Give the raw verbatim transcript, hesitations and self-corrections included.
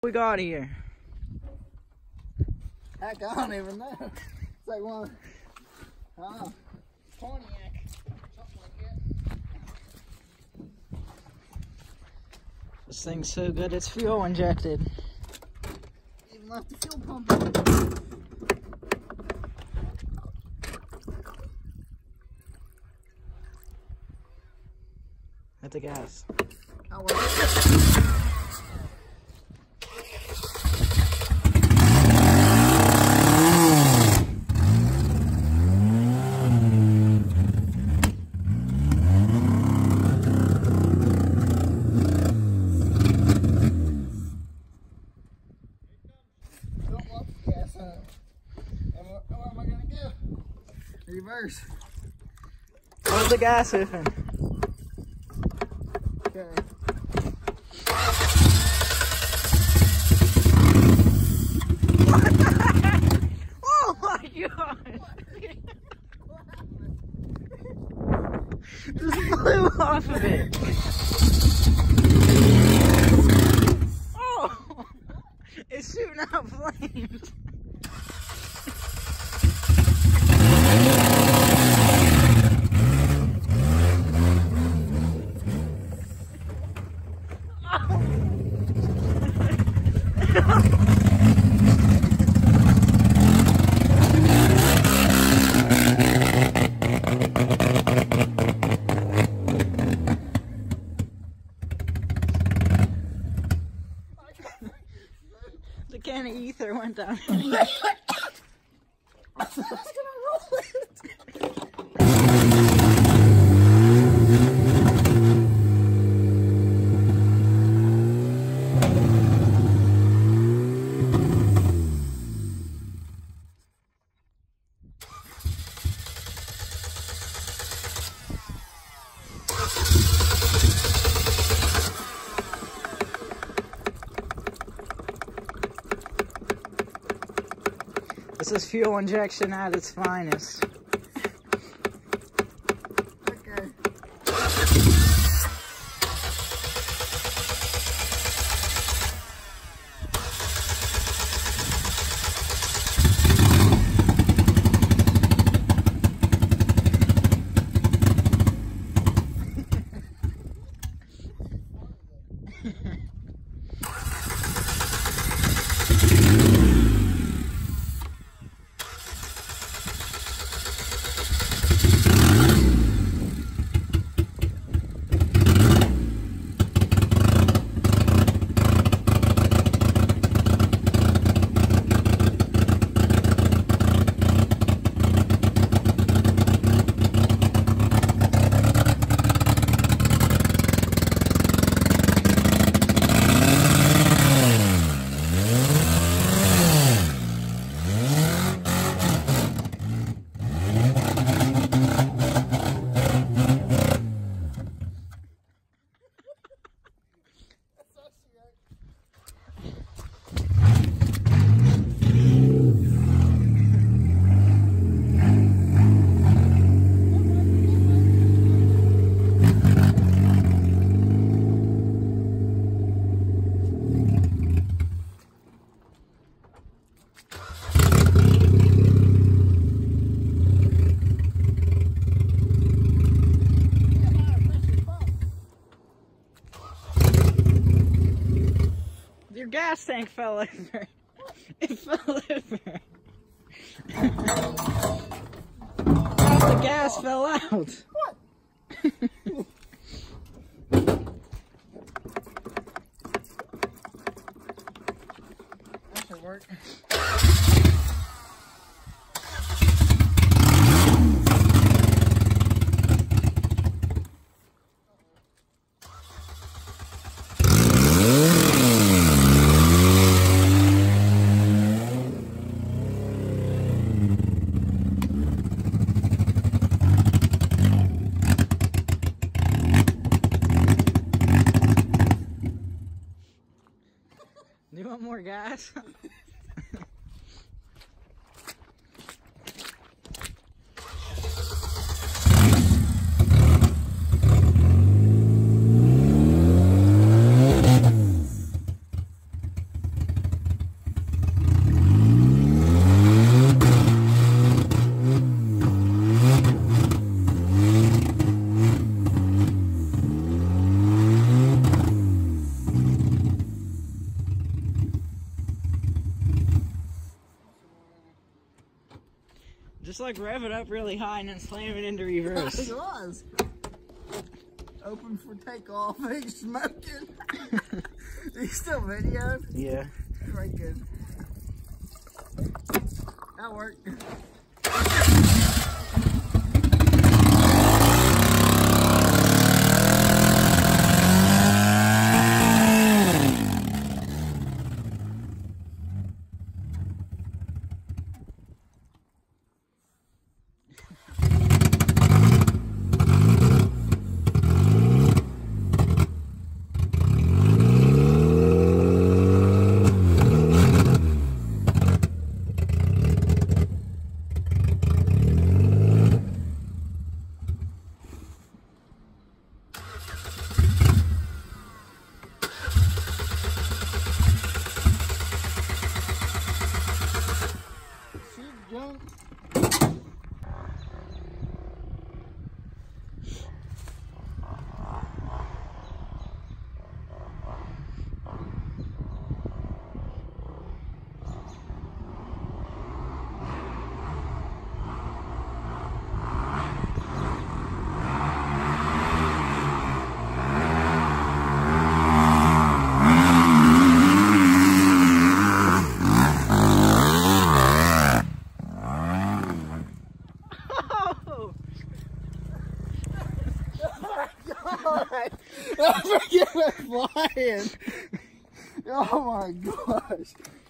We got here. Heck, I don't even know. It's like one, oh, Pontiac, something like that. This thing's so good, it's fuel injected. Even left the fuel pump. At the gas. Oh, well. Reverse. Hold the gas open. Okay. What the heck? Oh my god! Just flew off of it. Oh! It's shooting out flames. The can of ether went down. I was gonna roll it. This is fuel injection at its finest. Okay. Your gas tank fell over. It fell over. The gas fell out. What? That should work. Do you want more gas? Just like rev it up really high and then slam it into reverse. It was. Open for takeoff. He's smoking. You still video? Yeah. Very good. That worked. Jump. I forget it flying. Oh my gosh.